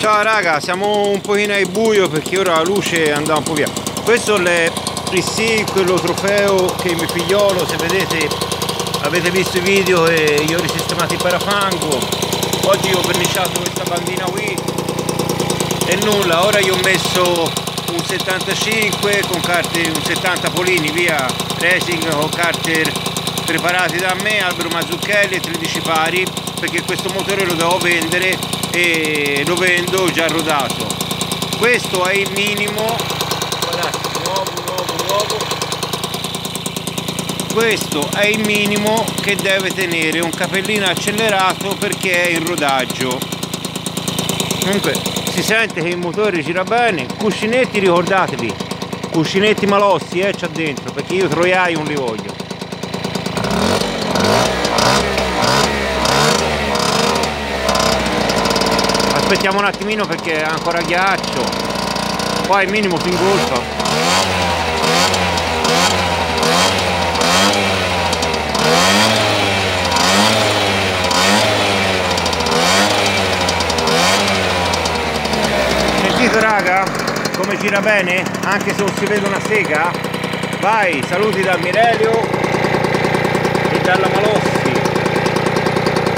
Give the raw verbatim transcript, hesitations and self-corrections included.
Ciao raga, siamo un pochino ai buio perché ora la luce andava un po' via. Questo è il sì, quello trofeo che mio figliolo, se vedete, avete visto i video e io ho risistemato il parafango. Oggi ho verniciato questa bandina qui e nulla, ora gli ho messo un settantacinque con carte, un settanta polini via racing con carte preparate da me, Albero Mazzucchelli e tredici pari, perché questo motore lo devo vendere e lo vendo già rodato. Questo è il minimo, guardate, nuovo, nuovo, nuovo. Questo è il minimo che deve tenere un capellino accelerato perché è in rodaggio. Comunque si sente che il motore gira bene. Cuscinetti, ricordatevi, cuscinetti malossi eh, c'ha dentro, perché io troiai non li voglio. Aspettiamo un attimino perché è ancora ghiaccio, poi il minimo si ingolfa. Sentite raga come gira bene, anche se non si vede una sega. Vai, saluti da Mirelio e dalla Malossi.